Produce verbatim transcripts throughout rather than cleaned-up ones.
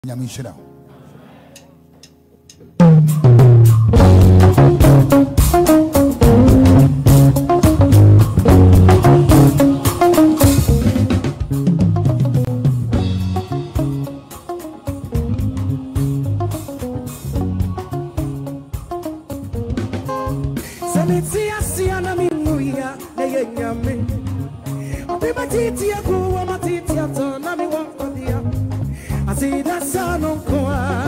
Nyamishira. I see that sun on Koa.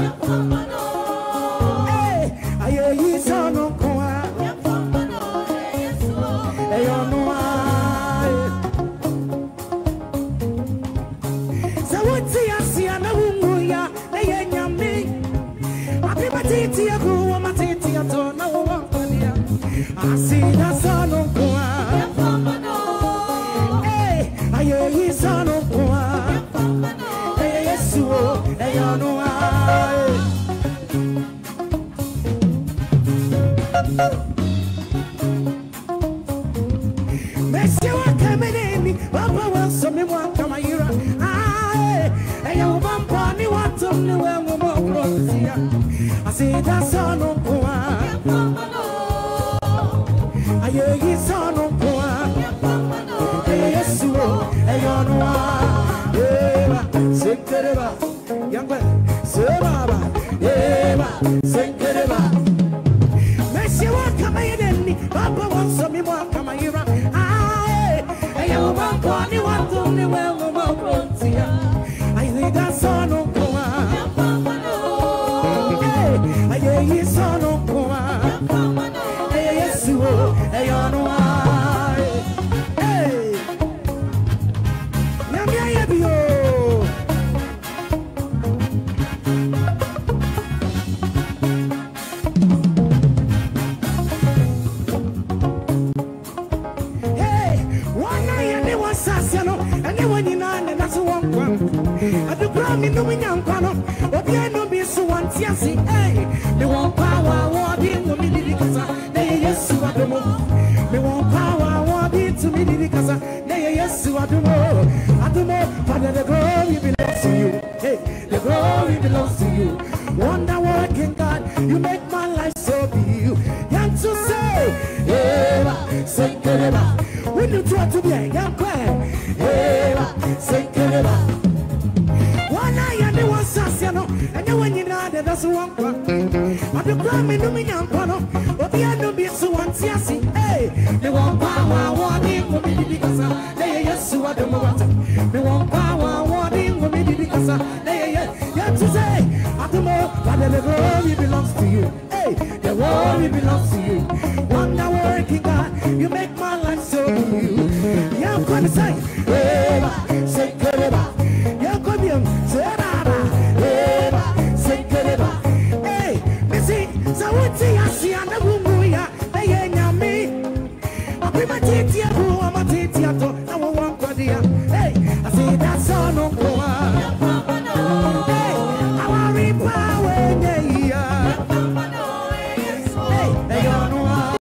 Hey, I hear you son on Koa. Hey, on why? So what's the Asia? No, ya, they ain't yummy. I be my titty, I go on my titty, I don't know what. I see that sun on Koa. Hey, I hear you son on Koa. Hey, you know why? Messi wa kamene, Papa wa somi wa kamayira. Ay, hey, you bumpa ni wa tum ni wa mo mo I see that son on Koa. Aye, he son on Koa. Hey, yes, you. Hey, you know why? Yeah, Sekereba. Young man, Seraba, Eva, Senkereba. Messi wa kamayeni, Papa wants some more kamayira. Aye, you want one, you want only well, no more. I think that's son of Koa. Hey, I hear son of Koa. Hey, yes, you are. Hey, you know why? Hey, Namia Bio. I do cry in the window, but you know me so one tiasi. Hey, me want power, what in the Midicasa, they yes, you are the more. Me want power, what in to Midicasa, they yes, you are the more. I do more, Father, the glory belongs to you. Hey, the glory belongs to you. Wonder working God, you make my life so beautiful. Young to say, Eva, say, Kereba. When you try to be a young man, Eva, say, Kereba. One eye and the one sassiano, and the one you know that doesn't want one. But the crime in the million pano, but the end of it so one tiasi. Hey, they want power, one in for me because they yes, you are the water. They want power, one in for me because they yes, to say, at the more, but the glory belongs to you. Hey, the glory belongs to you. Wonder working God, you make my life so beautiful. Yeah, I'm going to say, Eva, say, Kereba. Yeah, come here. Hey, Missy, so what's the